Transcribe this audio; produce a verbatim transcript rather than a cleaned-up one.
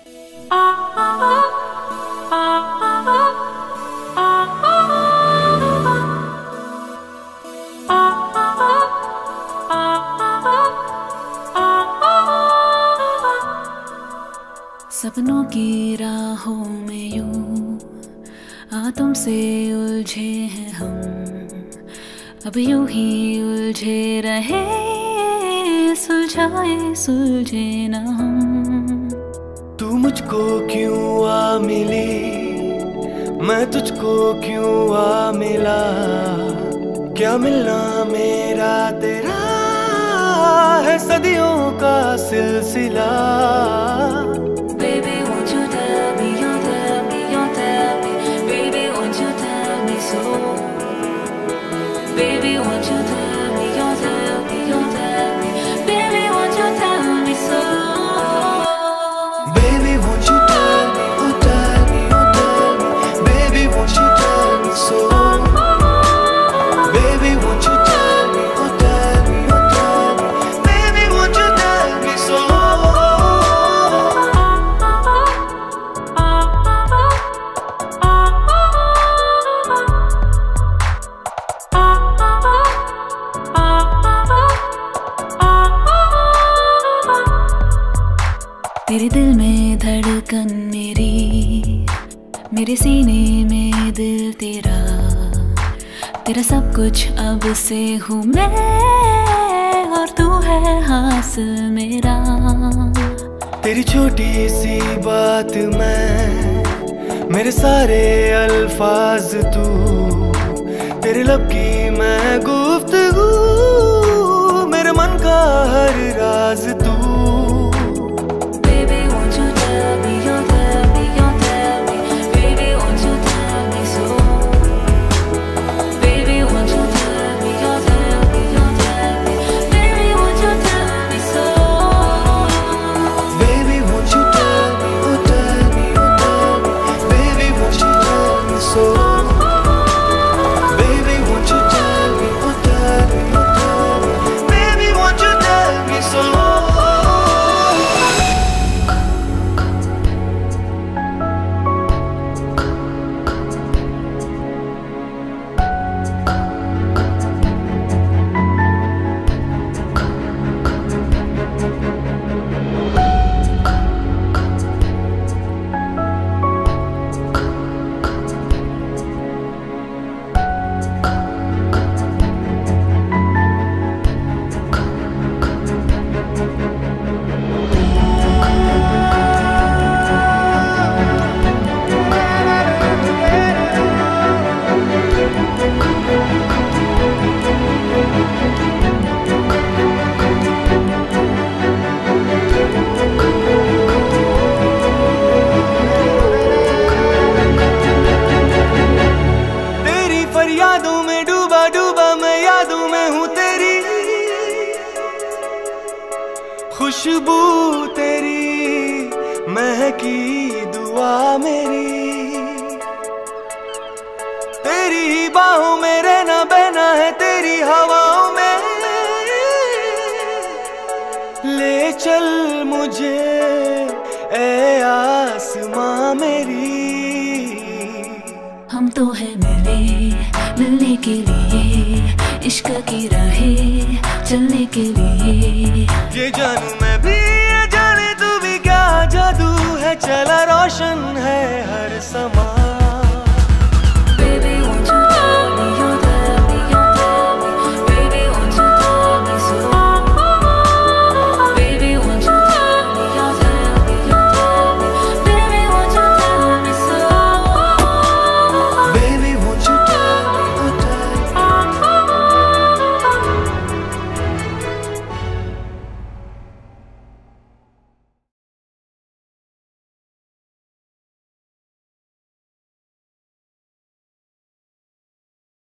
सपनों की राहों में यूं आ तुमसे उलझे हैं हम, अब यूं ही उलझे रहे, सुलझाए सुलझे ना हम। तू मुझको क्यों आ मिली, मैं तुझको क्यों आ मिला, क्या मिलना मेरा तेरा है सदियों का सिलसिला। Baby, won't you tell me, you tell me, you tell me, baby, won't you tell me so? Baby, won't you tell me, you tell me, you tell me, baby, won't you tell me so? Baby, won't you tell me, oh tell me, oh tell me, baby, won't you tell me so? Baby, won't you tell me, oh tell me, oh tell me, baby, won't you tell me so? तेरे दिल में धड़कन मेरी, मेरे सीने में दिल तेरा, तेरा सब कुछ अब से हूँ मैं और तू है हासिल मेरा। तेरी छोटी सी बात मैं, मेरे सारे अल्फाज तू, तेरे लब की मैं गुफ्तगू, मेरे मन का हर राज तू। यादों में डूबा डूबा मैं यादों में हूँ तेरी, खुशबू तेरी महकी दुआ मेरी, तेरी ही बाहों में रहना बहना है तेरी हवाओं में, ले चल मुझे ए आसमां मेरी। हम तो है मिले मिलने के लिए, इश्क की राहें चलने के लिए, ये जानूं मैं भी